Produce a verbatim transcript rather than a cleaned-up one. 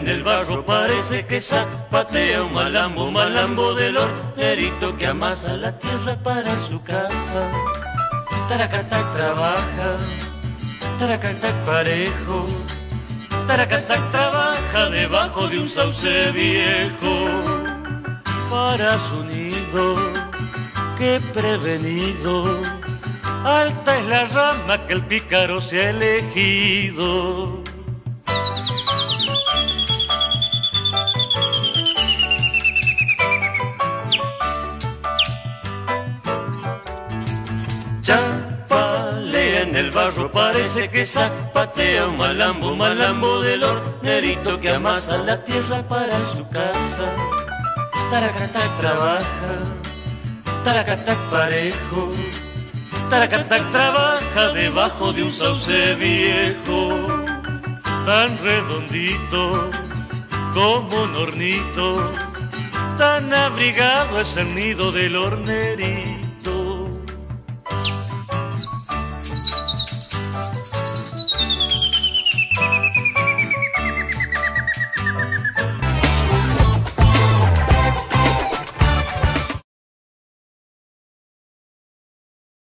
en el barro parece que zapatea un malambo, un malambo del hornerito que amasa la tierra para su casa. Taracatac trabaja, taracatac parejo, taracatac trabaja debajo de un sauce viejo. Para su nido, qué prevenido, alta es la rama que el pícaro se ha elegido. Chapalea en el barro, parece que zapatea un malambo, un malambo del hornerito que amasa la tierra para su casa. Taracatac trabaja, taracatac parejo, taracatac trabaja debajo de un sauce viejo. Tan redondito como un hornito, tan abrigado es el nido del hornerito.